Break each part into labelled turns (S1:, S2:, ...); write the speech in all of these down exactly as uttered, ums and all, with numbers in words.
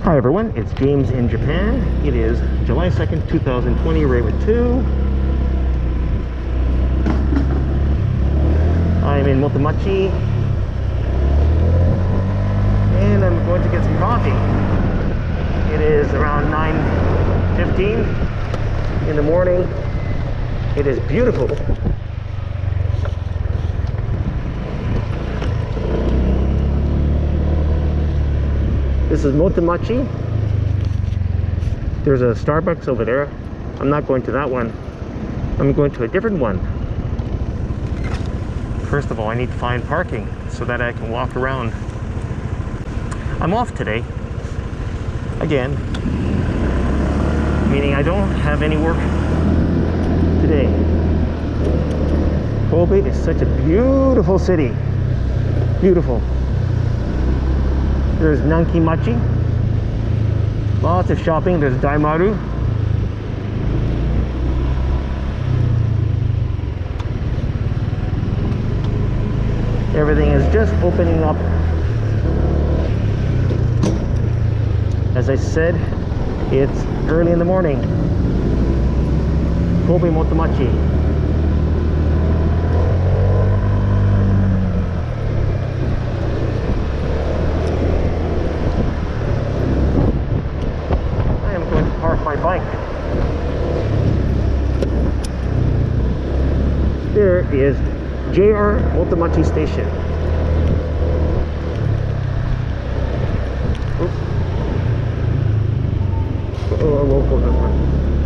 S1: Hi everyone, it's James in Japan. It is July second, two thousand twenty, Raven two. I'm in Motomachi and I'm going to get some coffee. It is around nine fifteen in the morning. It is beautiful. This is Motomachi. There's a Starbucks over there. I'm not going to that one. I'm going to a different one. First of all, I need to find parking so that I can walk around. I'm off today. Again. Meaning I don't have any work today. Kobe is such a beautiful city. Beautiful. There's Nankimachi. Lots of shopping. There's Daimaru. Everything is just opening up. As I said, it's early in the morning. Kobe Motomachi. My bike. There is J R Motomachi Station. Oops. Oh, I won't go this one.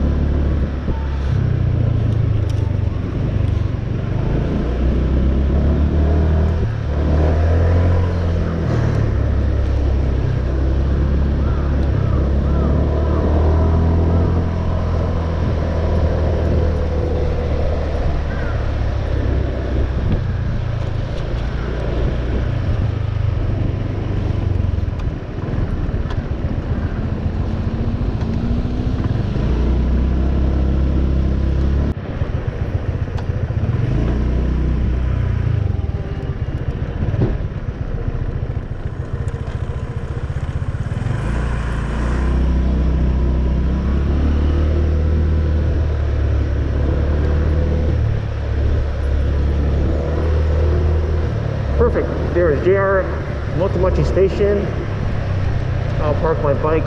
S1: Perfect. There is J R Motomachi Station. I'll park my bike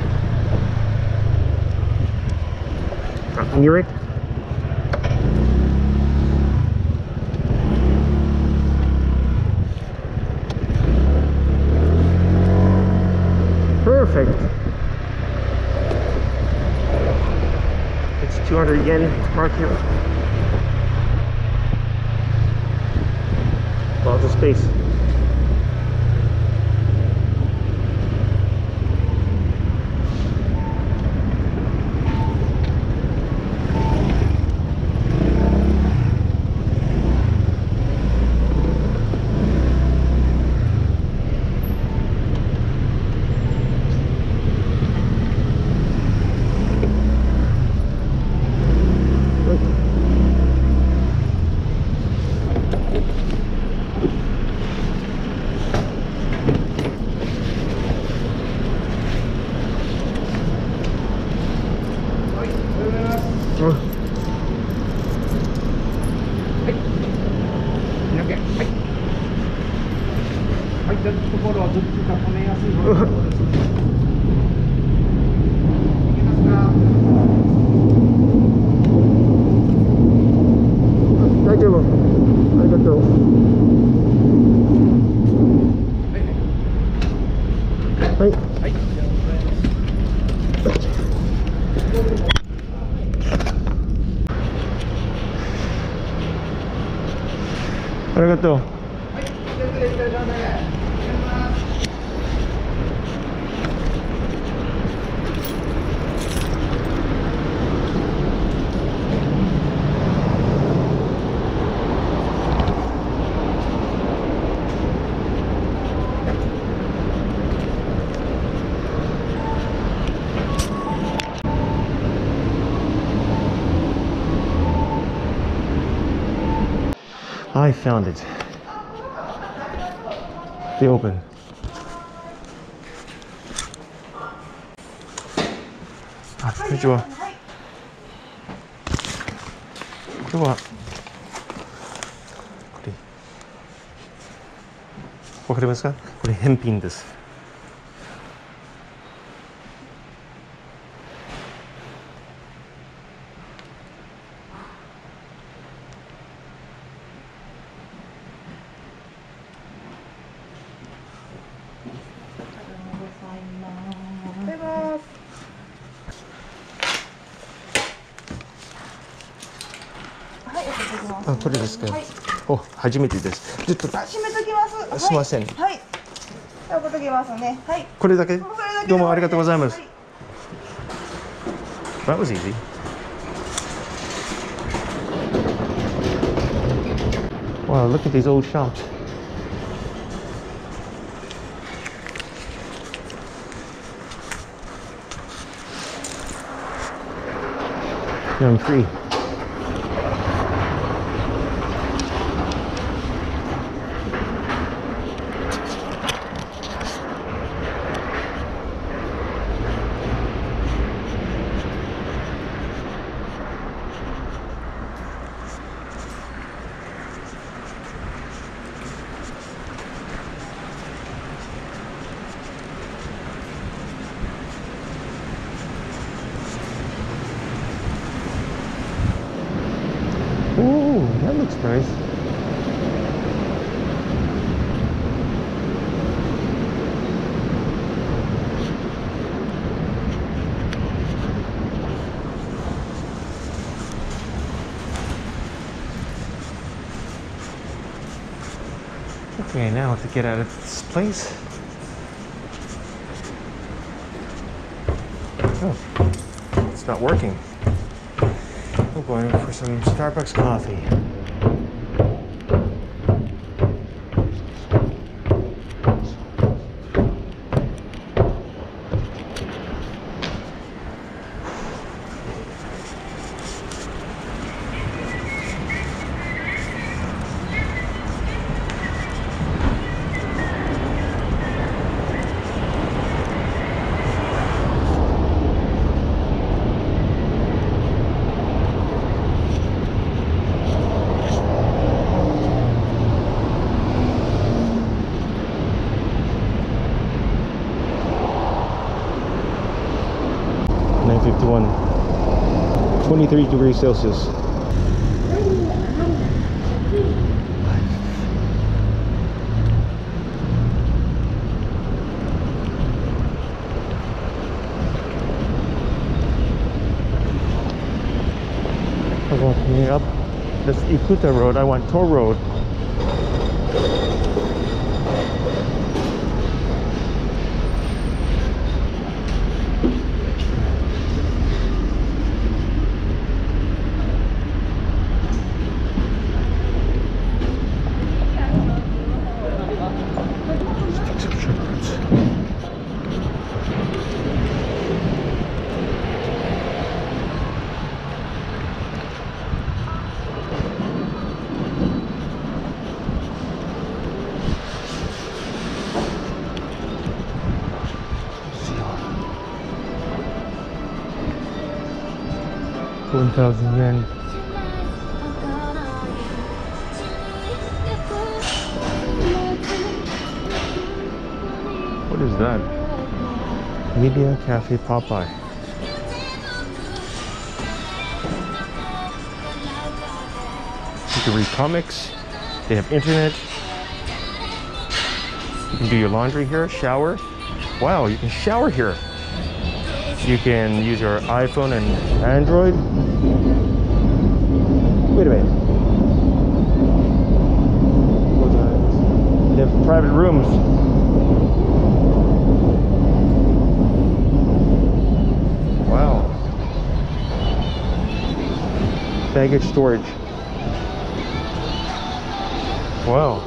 S1: near it. Perfect. It's two hundred yen to park here. Lots of space. Arigato. I found it. They open. あ、こんにちは。これはこれわかりますか？これ返品です。あ、これですか。はい、お、初めてです。ちょっと閉めときます。すみません。はい。開けときますね。はい。これだけ。どうもありがとうございます。はい、That was easy. Wow, look at these old shops. I'm free. Oh, that looks nice. Okay, now to get out of this place. Oh, it's not working. I'm going for some Starbucks coffee. nine fifty-one, twenty-three degrees Celsius. I'm walking up this Ikuta road. I want toll road. one thousand yen. What is that? Media Cafe Popeye. You can read comics. They have internet. You can do your laundry here, shower. Wow, you can shower here. You can use your iPhone and Android. Wait a minute. They have private rooms. Wow. Baggage storage. Wow.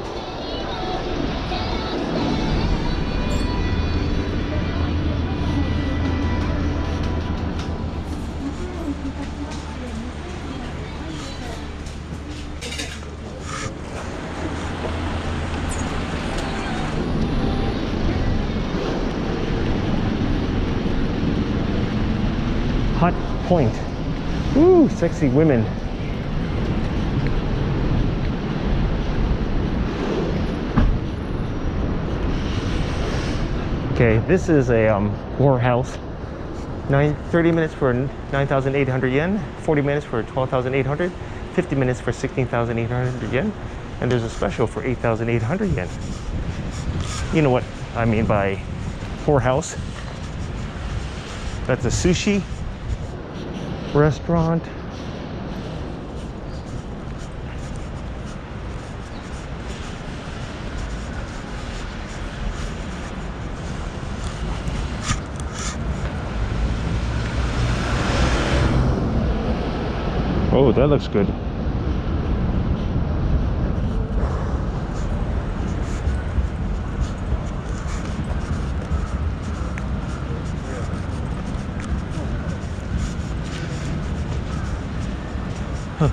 S1: Hot Point. Ooh, sexy women. Okay, this is a um, whorehouse. Nine, thirty minutes for nine thousand eight hundred yen, forty minutes for twelve thousand eight hundred, fifty minutes for sixteen thousand eight hundred yen, and there's a special for eight thousand eight hundred yen. You know what I mean by whorehouse? That's a sushi restaurant. Oh, that looks good. Huh.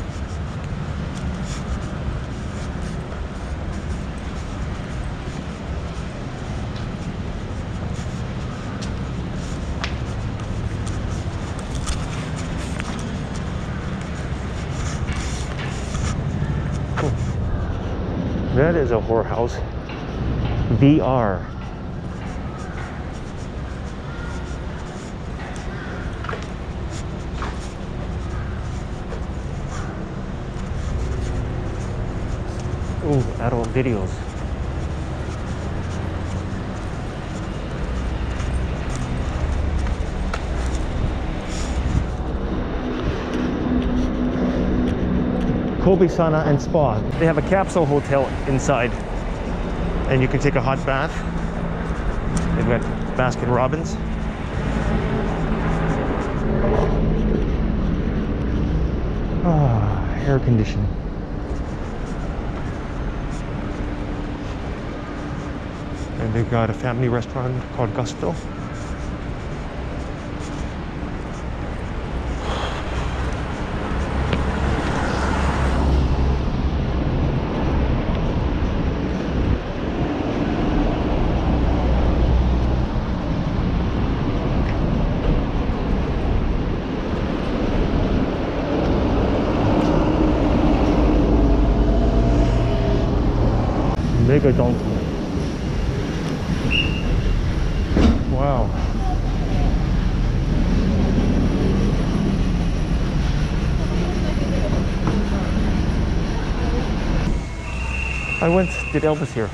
S1: That is a whorehouse. V R. Ooh, adult videos. Kobe Sauna and Spa. They have a capsule hotel inside, and you can take a hot bath. They've got Baskin Robbins. Ah, air conditioning. And they've got a family restaurant called Gusto. Mega donkey. Wow. I once did Elvis here.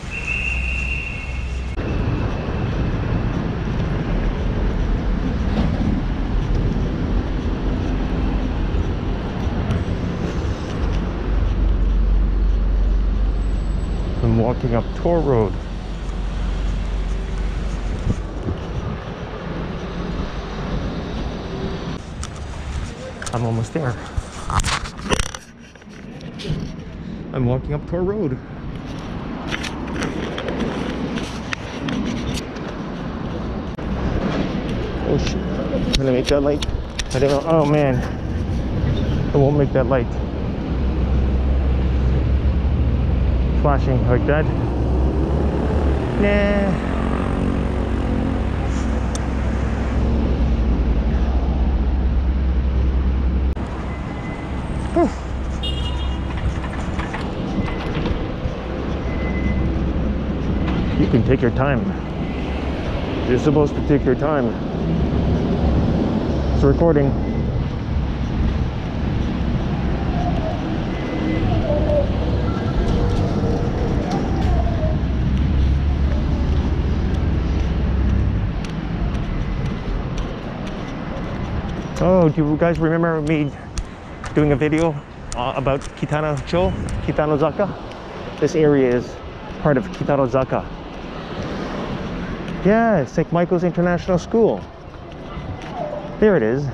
S1: I'm walking up Tor Road. I'm almost there. I'm walking up Tor Road. Oh shit. I'm gonna make that light. I don't know. Oh man. I won't make that light. Flashing like that. Nah. You can take your time. You're supposed to take your time. It's recording. Oh, do you guys remember me doing a video uh, about Kitanocho, Kitanozaka? This area is part of Kitanozaka. Yeah, it's Saint Michael's International School. There it is.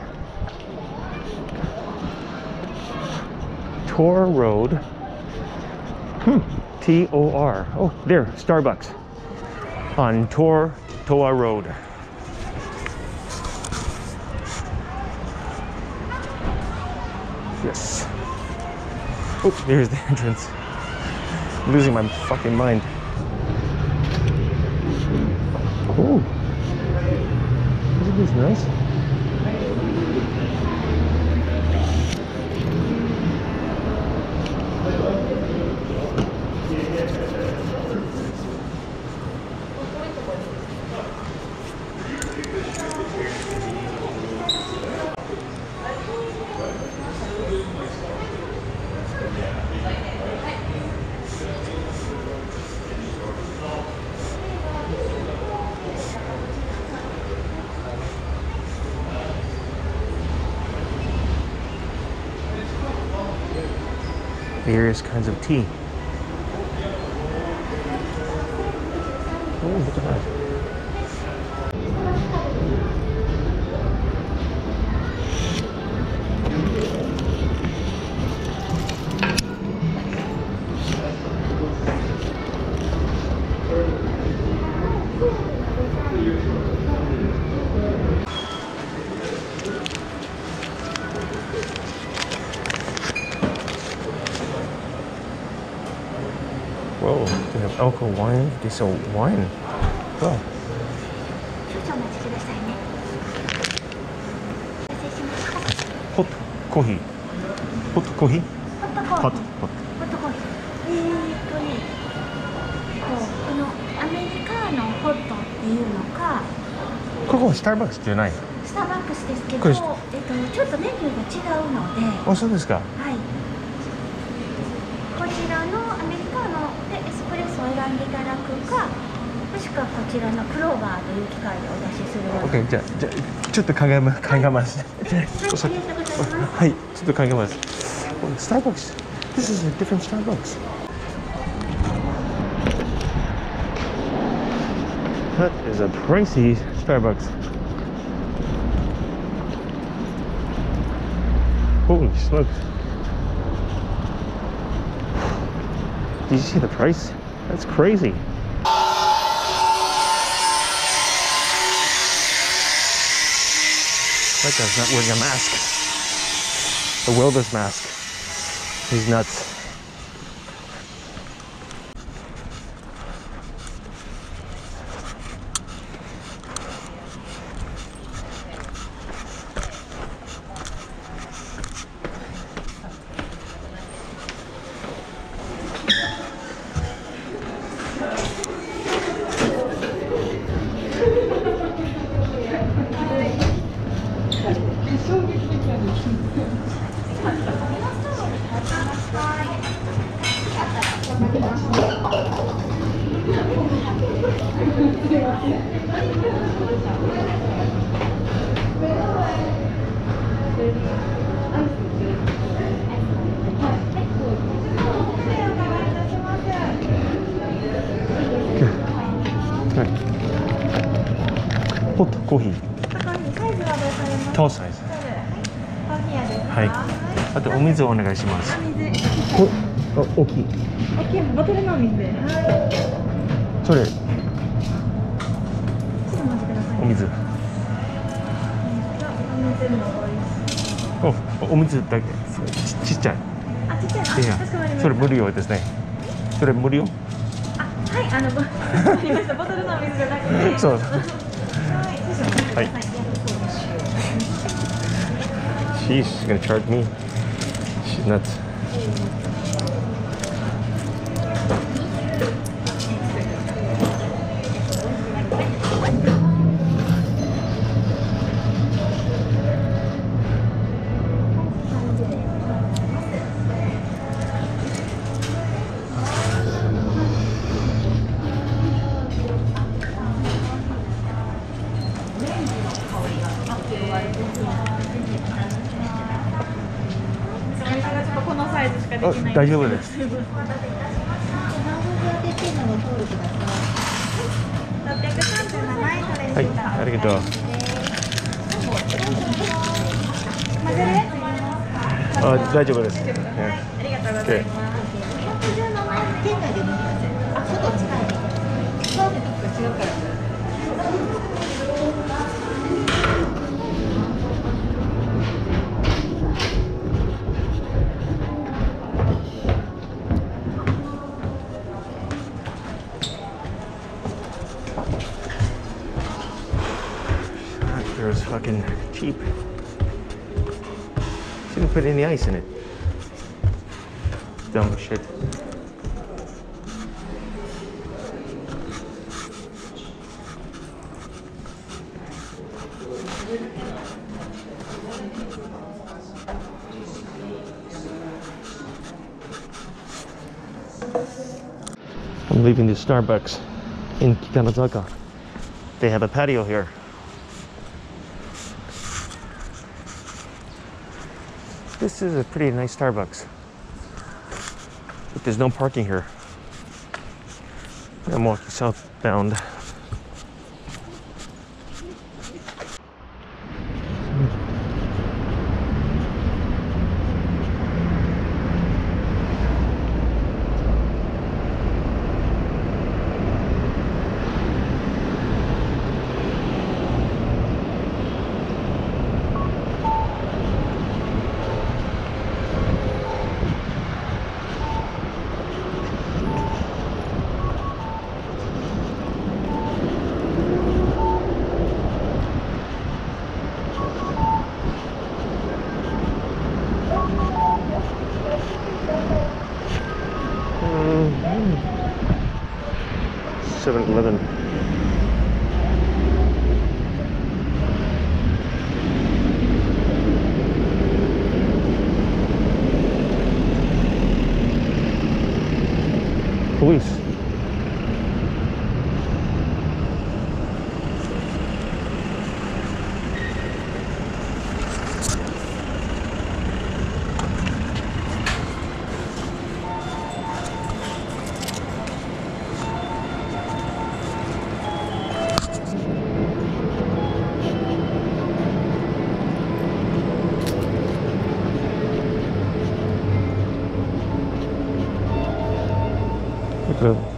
S1: Tor Road. Hmm. T O R. Oh, there, Starbucks. On Tor Toa Road. Yes. Oh, there's the entrance. I'm losing my fucking mind. Oh, isn't this nice? various kinds of tea. Oh, look at that. Whoa, they have alcohol wine. They sell wine. Wow. Hot coffee. Hot coffee? Hot, hot.
S2: えーっとね、このアメリカーノホットっていうのか、
S1: ここはスターバックスじゃない。
S2: スターバックスですけど、
S1: これ
S2: えっとちょっとメニューが違うので、
S1: あ、そうですか。
S2: はい。こちらのアメリカーノでエスプレッソを選んでいただくか、もしくはこちらのクローバーという機械でお出しするような。
S1: OK、じゃあ、じゃあちょっと考えま、考えます。
S2: はい、ありがとうございます。
S1: はい、ちょっと考えます。スターバックス。This is a different Starbucks. That is a pricey Starbucks. Holy smokes. Did you see the price? That's crazy. That guy's not wearing a mask. The welder's mask. He's nuts. Hot coffee. Tall size. はい。あとお水お願いします。こあ、大きい。
S2: 大きいボトルのお水。はい。
S1: それ。
S2: ちょっとお待ちください。
S1: お水。お、お水だけ。ち、ちっちゃい。
S2: あ、ちっちゃい。
S1: いや、それ無料ですね。それ無料？
S2: あ、はい、あの、わかりました。ボトルのお水じゃなくて。
S1: そう。はい。She's gonna charge me. She's nuts. Oh, 大丈夫です。はい、ありがとう。あ、大丈夫です。
S2: ありがとうございます。店内で飲みます。あ、外近い。そうです。違うから。
S1: There's fucking cheap. She didn't put any ice in it. Dumb shit. I'm leaving the Starbucks in Kitanozaka. They have a patio here. This is a pretty nice Starbucks. But there's no parking here. I'm walking southbound. seven eleven. Police. Look at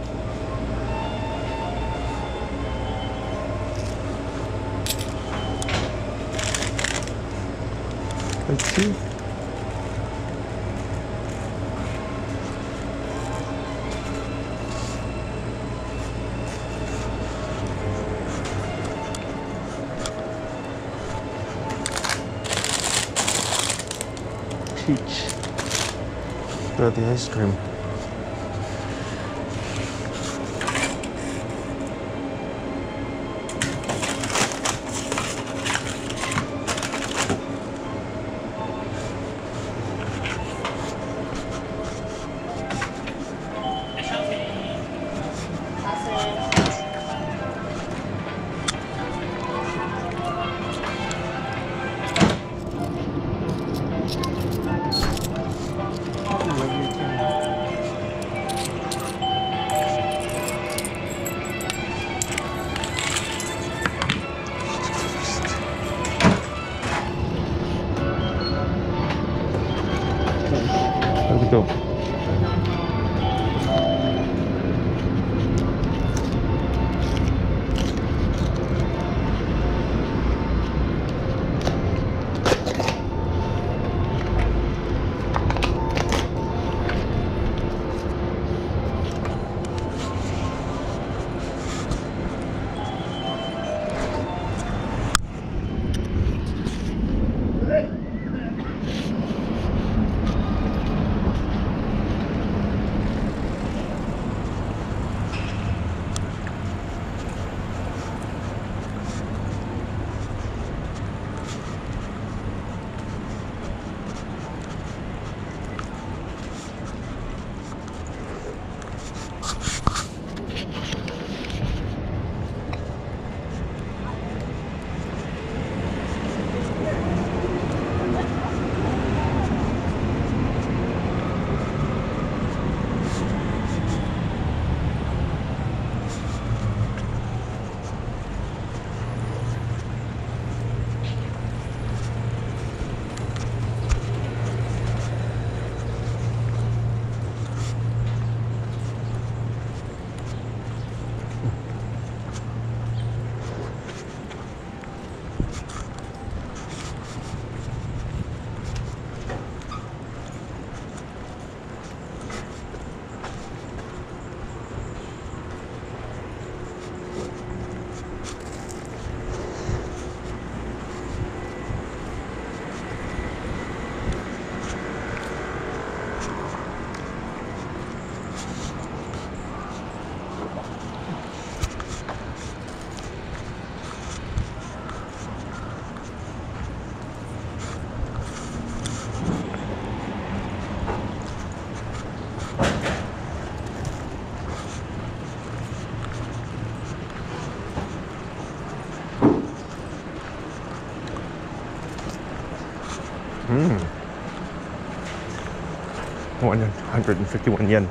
S1: Let's see. Peach. Got the ice cream. Let's go. one hundred fifty-one yen.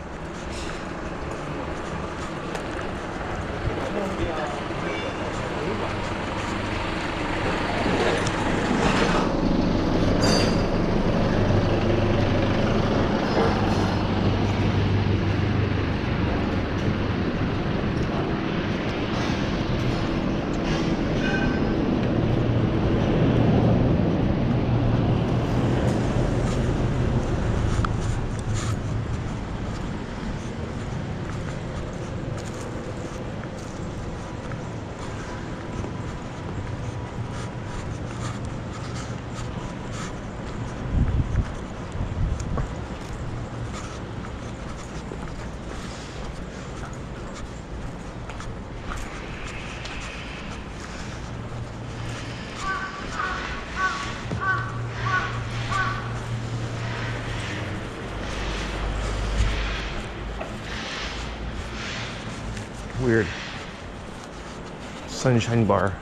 S1: Weird. Sunshine bar.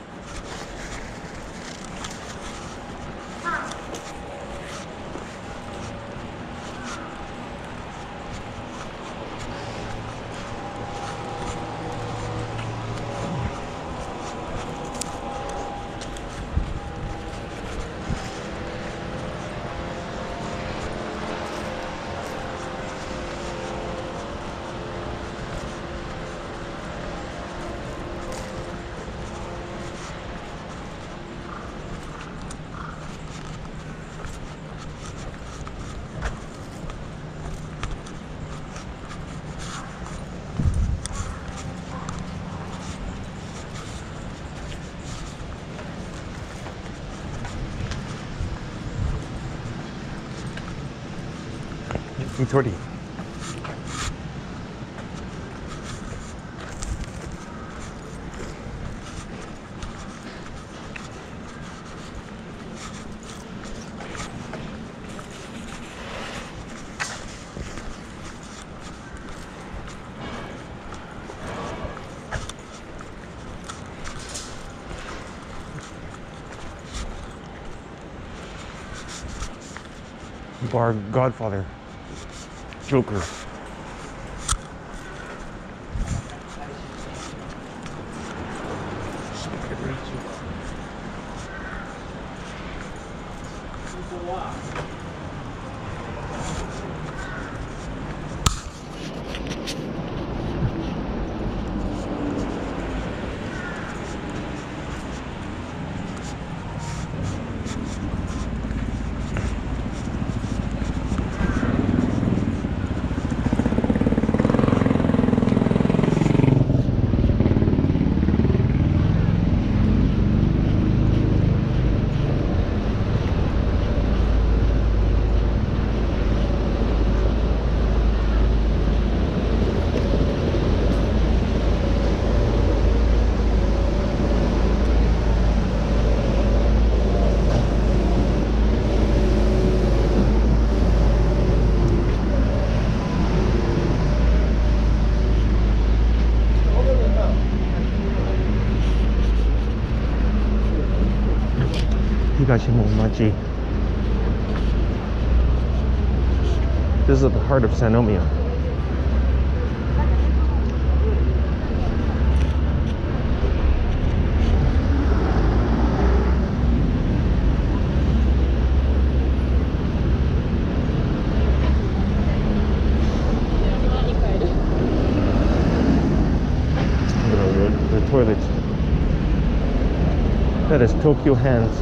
S1: Torty. Bar Godfather. Joker. Motomachi. This is at the heart of Sannomiya. The, the toilet. That is Tokyo Hands.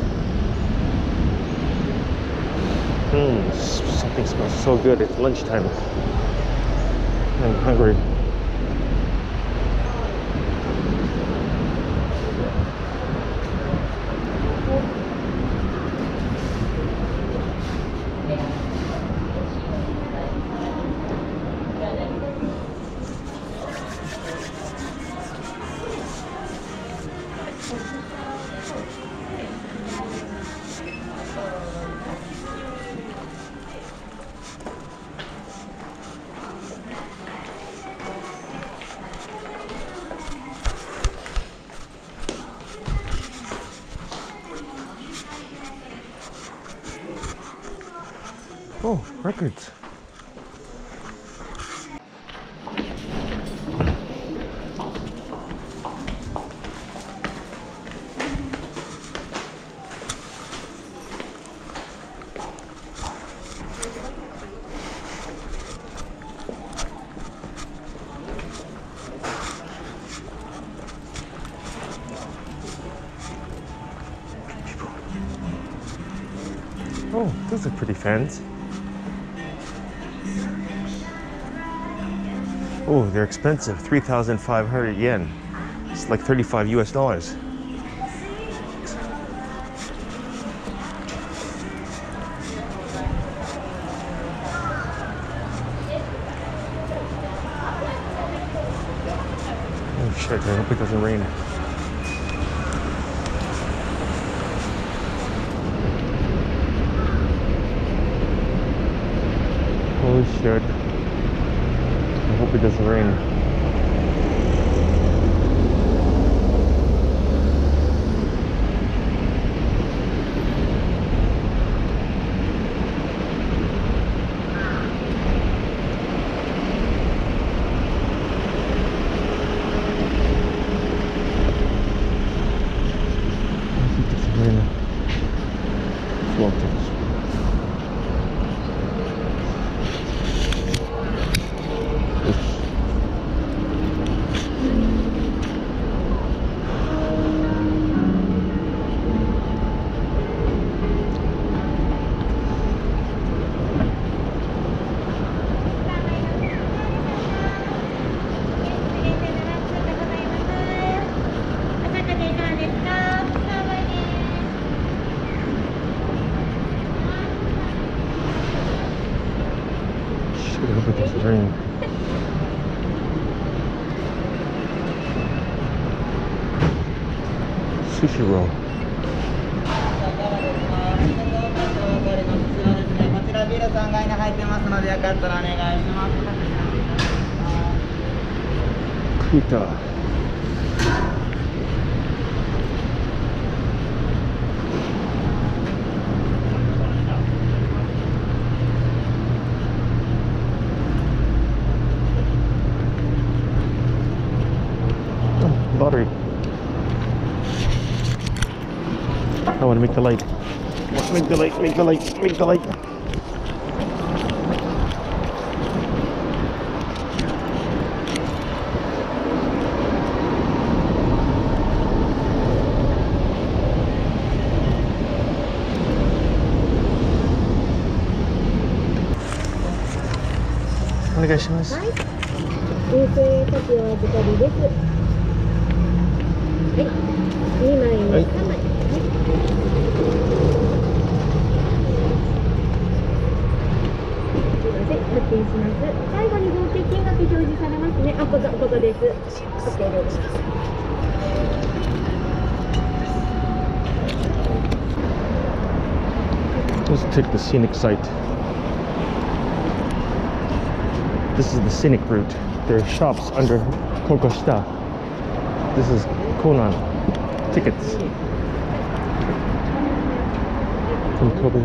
S1: Mmm, something smells so good. It's lunchtime. I'm hungry. Oh, records. Oh, those are pretty fans. Oh, they're expensive. three thousand five hundred yen. It's like thirty-five U S dollars. Oh shit, I hope it doesn't rain. Holy shit. I hope it doesn't rain. I hope it doesn't rain. Sushi roll.
S3: こちらビールさん階に入ってますので、よかったらお願いします。
S1: Kuta. Battery. I want to make the light. Make the light, make the light, make the light. Onegaishimasu.
S2: はい。衛生カキお預かりです。はい。にまいに
S1: はい
S2: さんまい。はい。すいません、発見します。最後に合計金額表示されますね。あ、ここ、ここです。OK です。
S1: Let's take the scenic site. This is the scenic route. There are shops under Kokoshita. This is Konan. Tickets. From Kobe.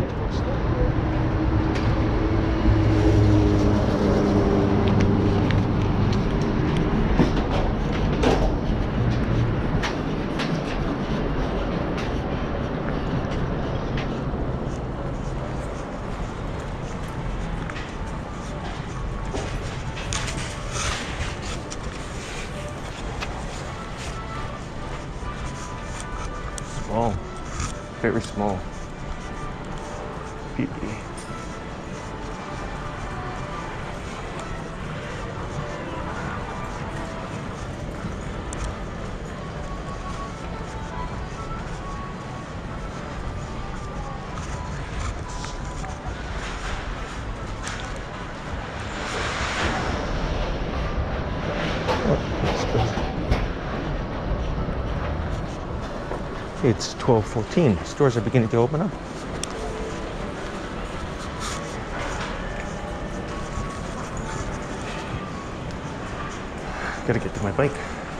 S1: Small, very small. Beauty. It's twelve fourteen. Stores are beginning to open up. Gotta get to my bike.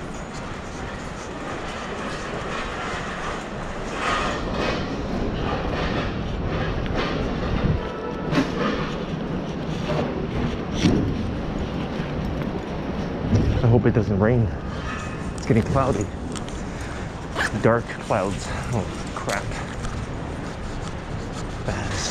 S1: I hope it doesn't rain. It's getting cloudy. Dark clouds. Oh crap. Bads.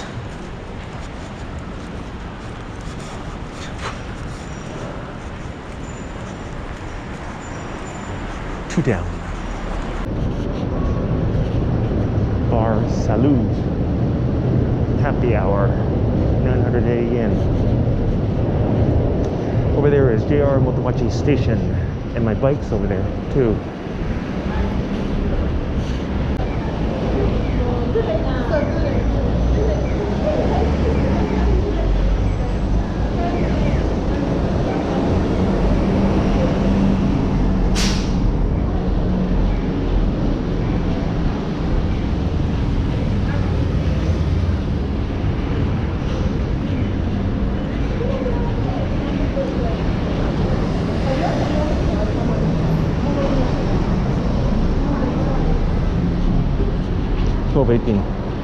S1: Two down. Bar Salud. happy hour, nine hundred eighty yen. Over there is J R Motomachi station, and my bike's over there too. twelve eighteen.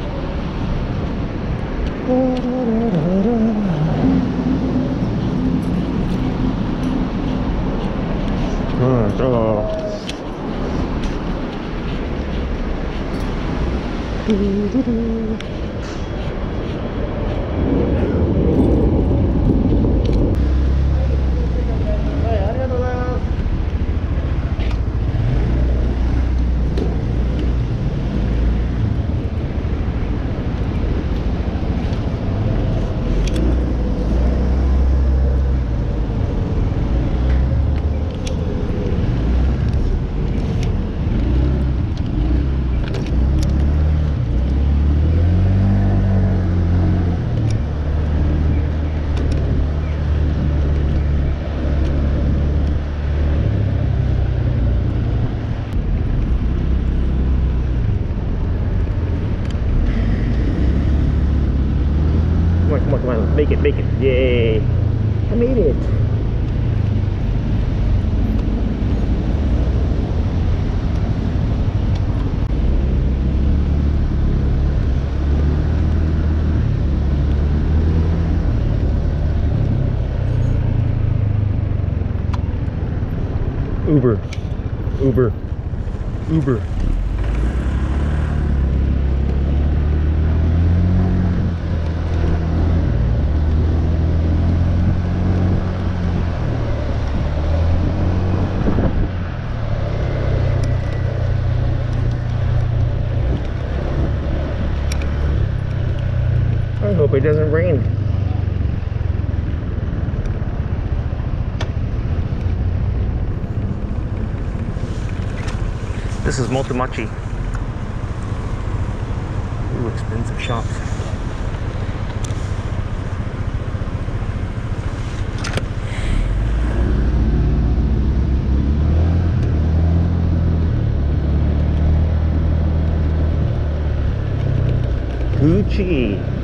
S1: Come on, come on, come on, make it, make it, yay! I made it! Uber, Uber, Uber. I hope it doesn't rain. This is Motomachi. Ooh, expensive shops. Gucci.